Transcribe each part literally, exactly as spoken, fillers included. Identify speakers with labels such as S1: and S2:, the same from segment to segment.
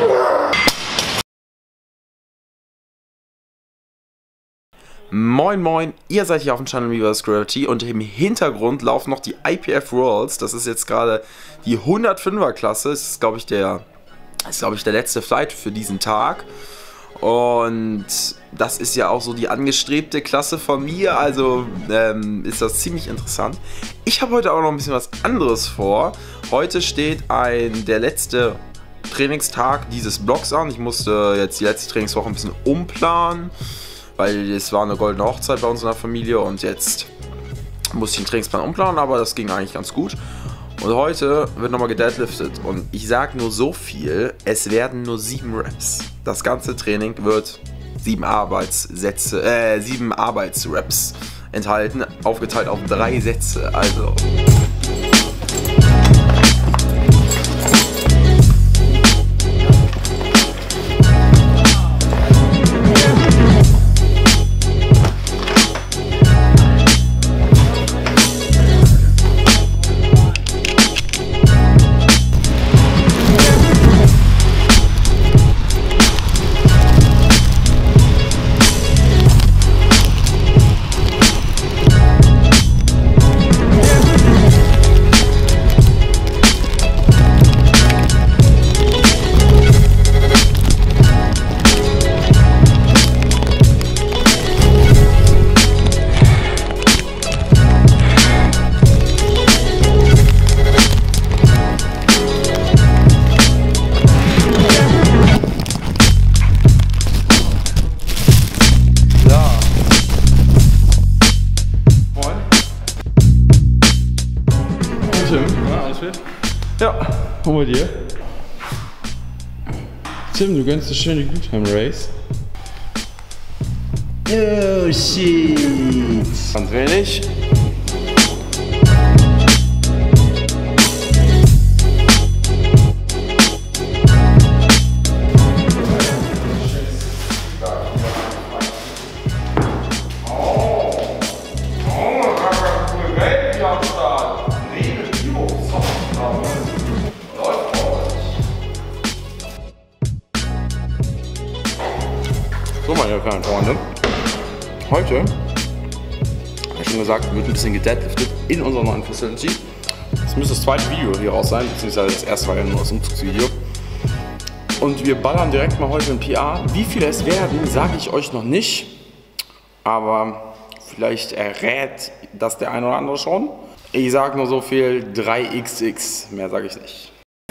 S1: Moin moin, ihr seid hier auf dem Channel Reverse Gravity und im Hintergrund laufen noch die I P F Worlds. Das ist jetzt gerade die hundertfünfer Klasse. Das ist, glaube ich, der, ist, glaube ich, der letzte Flight für diesen Tag. Und das ist ja auch so die angestrebte Klasse von mir, also ähm, ist das ziemlich interessant. Ich habe heute auch noch ein bisschen was anderes vor. Heute steht ein, der letzte Trainingstag dieses Blocks an. Ich musste jetzt die letzte Trainingswoche ein bisschen umplanen, weil es war eine goldene Hochzeit bei uns in der Familie und jetzt musste ich den Trainingsplan umplanen, aber das ging eigentlich ganz gut. Und heute wird nochmal gedeadliftet und ich sage nur so viel, es werden nur sieben Reps. Das ganze Training wird sieben Arbeitssätze, äh, sieben Arbeitsreps enthalten, aufgeteilt auf drei Sätze, also...
S2: Ja, alles fit? Ja. Und bei dir? Tim, du gönnst eine schöne Gutheim-Race.
S3: Oh shit!
S2: Ganz wenig. So, meine kleinen Freunde, heute, wie schon gesagt, wird ein bisschen gedeadliftet in unserer neuen Facility. Das müsste das zweite Video hier raus sein, beziehungsweise das erste war ja nur das Umzugsvideo. Und wir ballern direkt mal heute ein P R. Wie viele es werden, sage ich euch noch nicht, aber vielleicht errät das der eine oder andere schon. Ich sage nur so viel, drei X X, mehr sage ich nicht.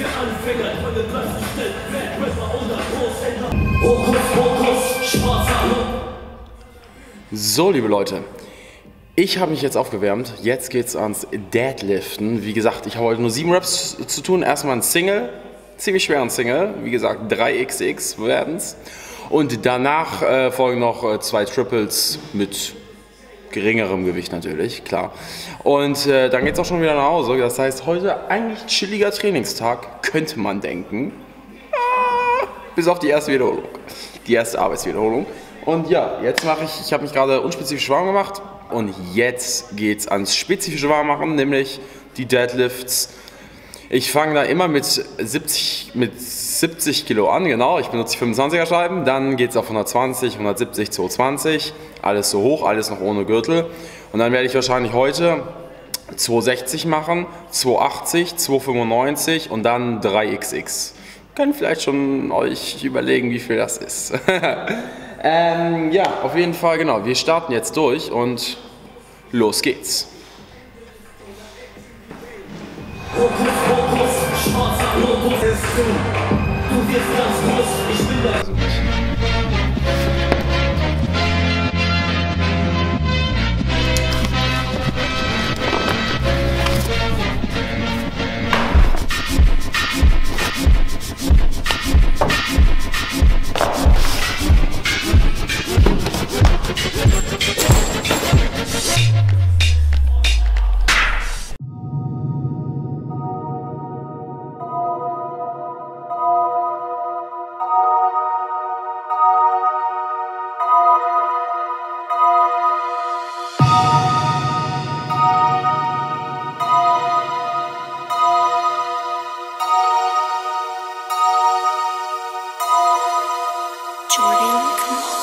S2: So, liebe Leute, ich habe mich jetzt aufgewärmt, jetzt geht es ans Deadliften. Wie gesagt, ich habe heute nur sieben Reps zu tun. Erstmal ein Single, ziemlich schweren Single, wie gesagt, drei X X werden es. Und danach äh, folgen noch äh, zwei Triples mit geringerem Gewicht natürlich, klar. Und äh, dann geht es auch schon wieder nach Hause. Das heißt, heute eigentlich chilliger Trainingstag, könnte man denken. Ah, bis auf die erste Wiederholung, die erste Arbeitswiederholung. Und ja, jetzt mache ich, ich habe mich gerade unspezifisch warm gemacht und jetzt geht es ans spezifische Warmmachen, nämlich die Deadlifts. Ich fange da immer mit siebzig, mit siebzig Kilo an, genau, ich benutze die fünfundzwanziger Scheiben, dann geht es auf hundertzwanzig, hundertsiebzig, zweihundertzwanzig, alles so hoch, alles noch ohne Gürtel. Und dann werde ich wahrscheinlich heute zweihundertsechzig machen, zweihundertachtzig, zweihundertfünfundneunzig und dann drei X X. Könnt vielleicht schon euch überlegen, wie viel das ist. ähm, ja, auf jeden Fall, genau. Wir starten jetzt durch und los geht's.
S4: Jordan Kamali.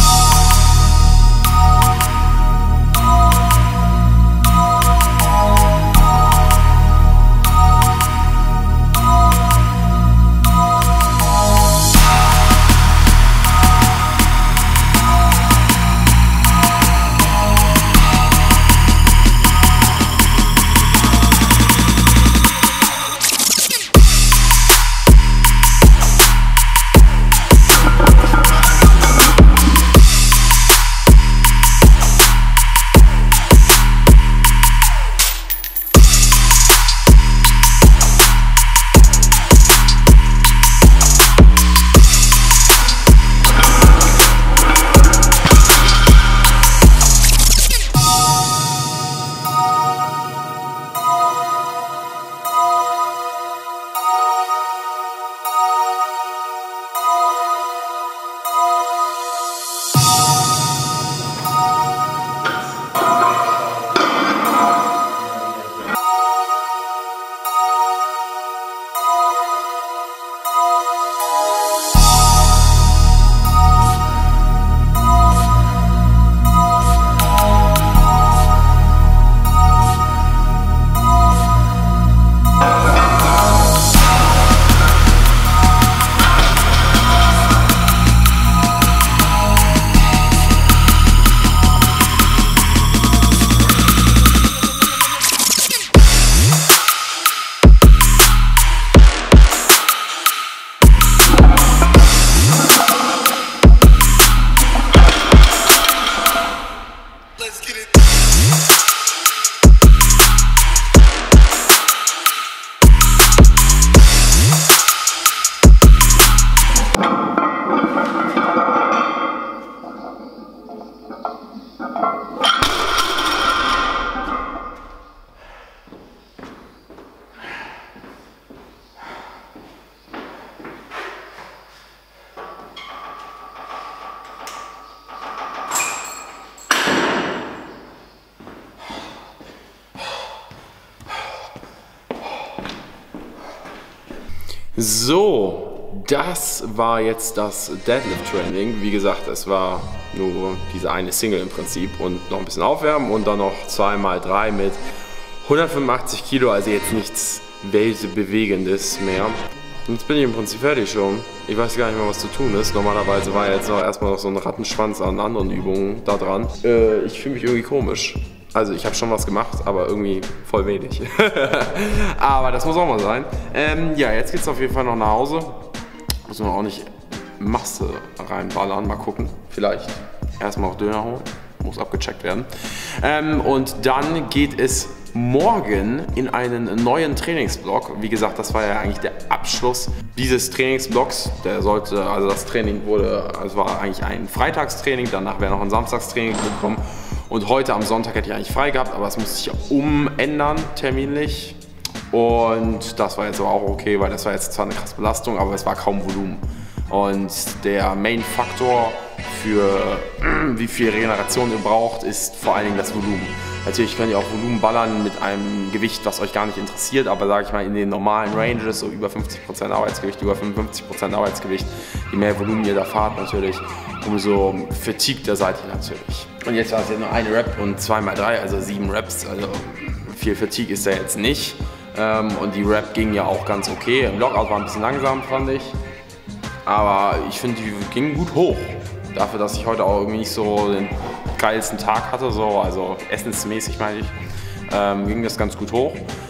S2: So, das war jetzt das Deadlift-Training. Wie gesagt, es war nur diese eine Single im Prinzip und noch ein bisschen aufwärmen und dann noch zwei mal drei mit hundertfünfundachtzig Kilo, also jetzt nichts Weltbewegendes mehr. Und jetzt bin ich im Prinzip fertig schon. Ich weiß gar nicht mehr, was zu tun ist. Normalerweise war jetzt noch erstmal noch so ein Rattenschwanz an anderen Übungen da dran. Äh, ich fühle mich irgendwie komisch. Also ich habe schon was gemacht, aber irgendwie voll wenig. Aber das muss auch mal sein. Ähm, ja, jetzt geht es auf jeden Fall noch nach Hause. Muss man auch nicht Masse reinballern. Mal gucken. Vielleicht erstmal noch Döner holen. Muss abgecheckt werden. Ähm, und dann geht es morgen in einen neuen Trainingsblock. Wie gesagt, das war ja eigentlich der Abschluss dieses Trainingsblocks. Der sollte, also das Training wurde, es war eigentlich ein Freitagstraining, danach wäre noch ein Samstagstraining gekommen. Und heute am Sonntag hätte ich eigentlich frei gehabt, aber es musste sich umändern, terminlich. Und das war jetzt aber auch okay, weil das war jetzt zwar eine krasse Belastung, aber es war kaum Volumen. Und der Main-Faktor für wie viel Regeneration ihr braucht, ist vor allen Dingen das Volumen. Natürlich könnt ihr auch Volumen ballern mit einem Gewicht, was euch gar nicht interessiert, aber sage ich mal in den normalen Ranges, so über fünfzig Prozent Arbeitsgewicht, über fünfundfünfzig Prozent Arbeitsgewicht, je mehr Volumen ihr da fahrt natürlich, umso fatigueder seid ihr natürlich. Und jetzt war es ja nur eine Rep und zwei mal drei, also sieben Reps, also viel Fatigue ist da jetzt nicht. Und die Rep ging ja auch ganz okay. Im Lockout war ein bisschen langsam, fand ich, aber ich finde, die ging gut hoch. Dafür, dass ich heute auch irgendwie nicht so den geilsten Tag hatte, so, also essensmäßig meine ich, ähm, ging das ganz gut hoch.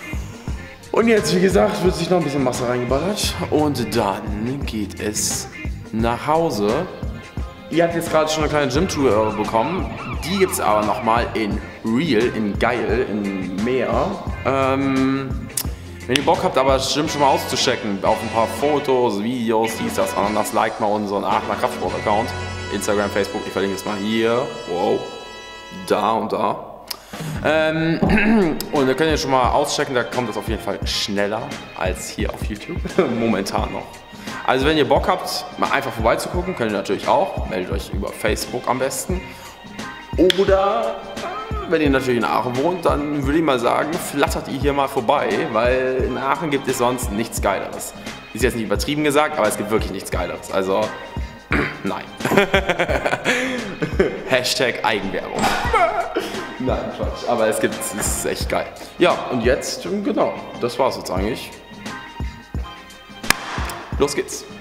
S2: Und jetzt, wie gesagt, wird sich noch ein bisschen Masse reingeballert und dann geht es nach Hause. Ihr habt jetzt gerade schon eine kleine Gym-Tour bekommen, die gibt es aber nochmal in Real, in Geil, in mehr. Ähm, Wenn ihr Bock habt, aber das Gym schon mal auszuchecken, auf ein paar Fotos, Videos, dies, das, anders, liked mal unseren Aachener Kraftsport-Account. Instagram, Facebook, ich verlinke es mal hier, wow, da und da. Ähm, und da könnt ihr schon mal auschecken, da kommt das auf jeden Fall schneller als hier auf YouTube, momentan noch. Also wenn ihr Bock habt, mal einfach vorbeizugucken, könnt ihr natürlich auch, meldet euch über Facebook am besten. Oder wenn ihr natürlich in Aachen wohnt, dann würde ich mal sagen, flattert ihr hier mal vorbei, weil in Aachen gibt es sonst nichts Geileres. Ist jetzt nicht übertrieben gesagt, aber es gibt wirklich nichts Geileres. Also Nein. Hashtag Eigenwerbung.
S1: Nein, Quatsch.
S2: Aber es gibt, es ist echt geil. Ja, und jetzt, genau, das war's jetzt eigentlich. Los geht's.